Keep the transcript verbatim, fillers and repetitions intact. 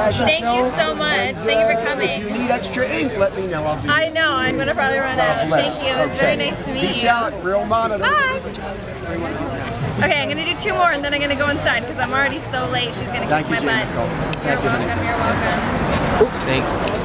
fashion Thank show. you so much. And, Thank you for uh, coming. If you need extra ink, let me know. I'll do I it. know. I'm going to probably run out. Thank you. It was Okay. very nice to meet Peace you. out, real monitor. Bye. Okay, I'm going to do two more and then I'm going to go inside because I'm already so late. She's going to kick Thank you, my Jayde butt. Nicole. You're Thank you, welcome. You're welcome. Thank you.